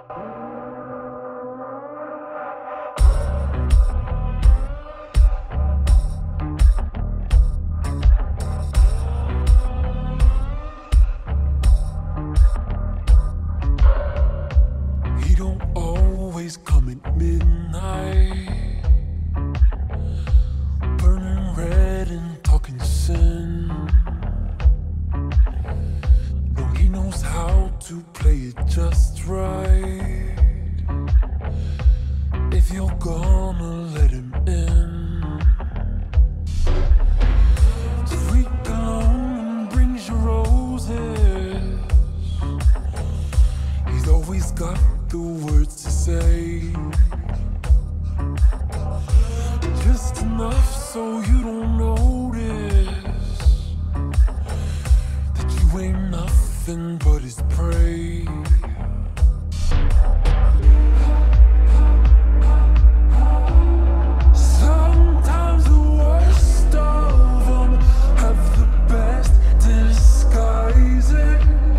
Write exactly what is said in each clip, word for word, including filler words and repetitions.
He don't always come at midnight, burning red and talking sin. No, he knows how to play it just right, if you're gonna let him in. Sweet cologne brings you roses. He's always got the words to say, just enough so you don't notice that you ain't nothing but his prey. Sometimes the worst of them have the best disguises.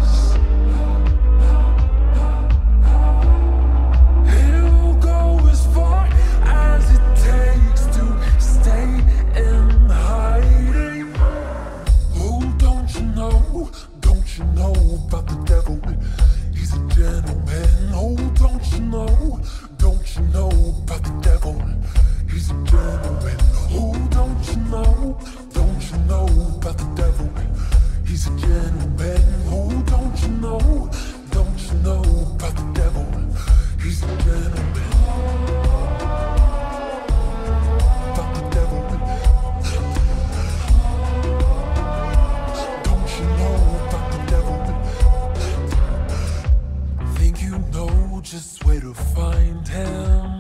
He'll go as far as it takes to stay in hiding. Oh, don't you know, don't you know about the devil? He's a gentleman. Oh, don't you know, don't you know about the devil? He's a gentleman. Oh, don't you know, don't you know about the devil? He's a gentleman. Oh, don't you know, don't you know about the devil? He's a gentleman. About the devil. Don't you know about the devil? Think you know just where to find him,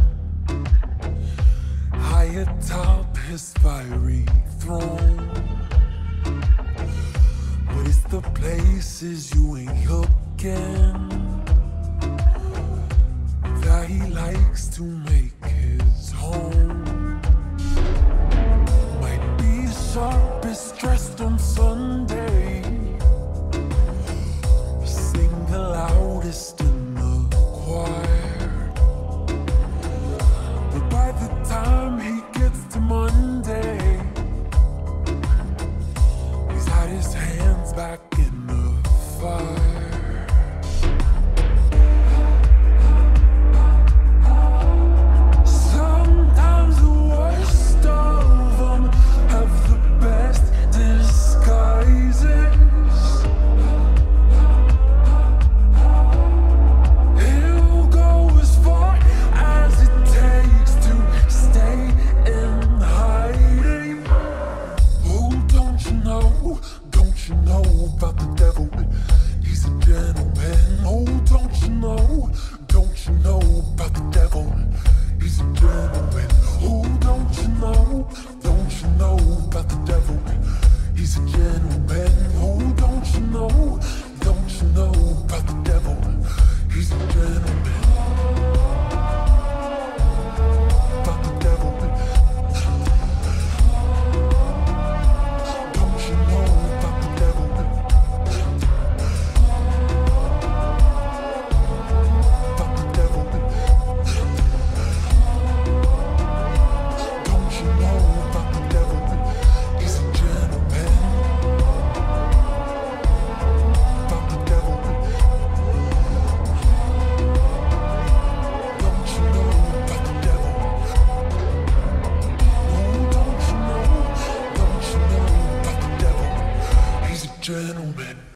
high atop his fiery throne. But it's the places you ain't looking that he likes to make his home. Might be the sharpest dressed on Sunday, sing the loudest in the choir. But by the time he gets to Monday, he's had his hands back in the fire. Sometimes the worst of them have the best disguises. He'll go as far as it takes to stay in hiding. Oh, don't you know, don't you know about the devil? He's a gentleman. Oh, don't you know, don't you know about the devil? He's a gentleman. Oh, don't you know, don't you know about the devil? He's a gentleman. Oh, don't you know, don't you know about the devil? He's a gentleman. About the devil. Don't you know about the devil? About the devil. Don't you know about the devil? He's a gentleman. About the devil. Don't you know about the devil? Oh, don't you know, don't you know about the devil? He's a gentleman.